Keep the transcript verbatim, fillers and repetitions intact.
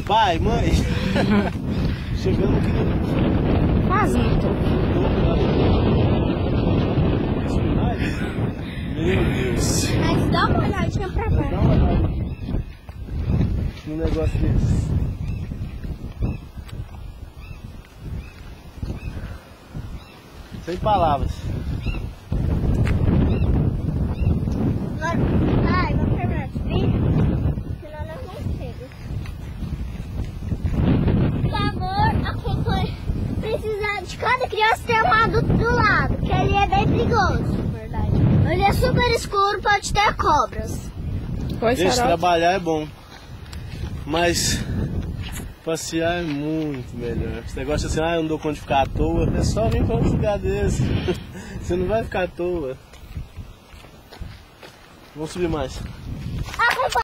Pai, mãe. Chegamos aqui no... Quase então. Meu Deus. Mas dá uma olhadinha pra Dá baixo. uma olhada no negócio desse. Sem palavras. Agora, pai, vamos terminar de vir? Senão nós não chegamos. Por favor, acompanhe. Precisa de cada criança ter um adulto do lado, que ele é bem perigoso. Verdade. Ele é super escuro, pode ter cobras. Oi, Gente, Sarota. trabalhar é bom, mas passear é muito melhor. Esse negócio assim, ah, eu não dou conta de ficar à toa, é só vir para um lugar desse. Você não vai ficar à toa. Vamos subir mais.